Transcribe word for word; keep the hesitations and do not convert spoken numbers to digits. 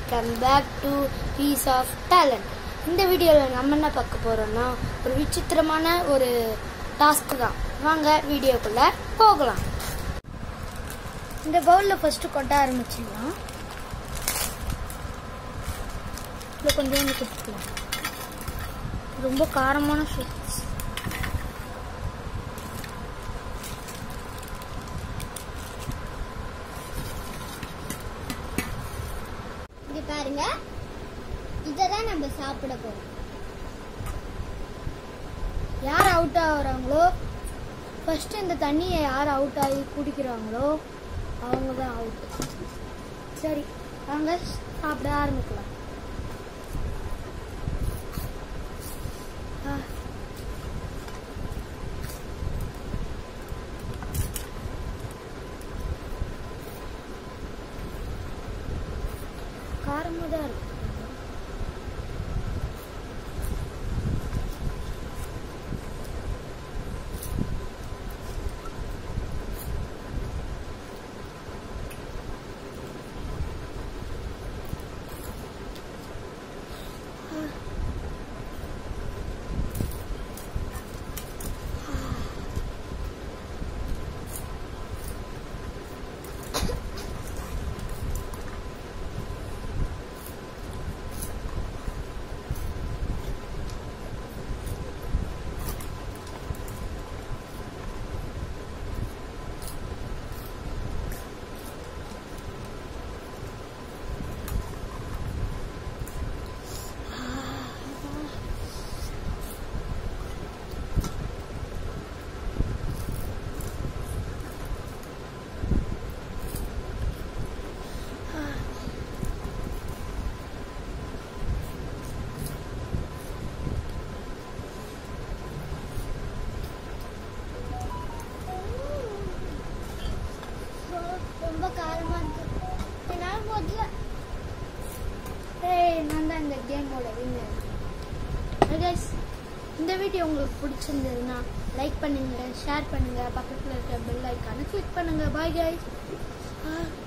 Welcome back to piece of talent. இந்த வீடியோவில் நம்ம என்ன பார்க்க போகிறோம்னா ஒரு விசித்திரமான ஒரு டாஸ்க் தான். வாங்க வீடியோக்குள்ளே போகலாம். இந்த பவுலில் ஃபஸ்ட்டு கொட்ட ஆரம்பிச்சிடலாம். இதில் கொஞ்சம் கொடுத்துக்கலாம். ரொம்ப காரமான ஸ்வீட்ஸ். பாருங்க, இததான் நம்ம சாப்பிட போறோம். யார் அவுட் ஆகுறாங்களோ ஃபர்ஸ்ட் இந்த தண்ணியை யார் அவுட் ஆகி குடிக்கிறாங்களோ அவங்க தான் அவுட். சரி, வாங்க சாப்பிட ஆரம்பிக்கலாம். காரமாக தான் இருக்கு. ரொம்ப காரமா இருக்கு. என்னால முதல்ல ஏய், நான் தான் இந்த கேமோட வின்னர். கைஸ், இந்த வீடியோ உங்களுக்கு பிடிச்சிருந்ததுன்னா லைக் பண்ணுங்க, ஷேர் பண்ணுங்க, பக்கத்தில் இருக்கிற பெல் ஐக்கானை கிளிக் பண்ணுங்க. Bye guys.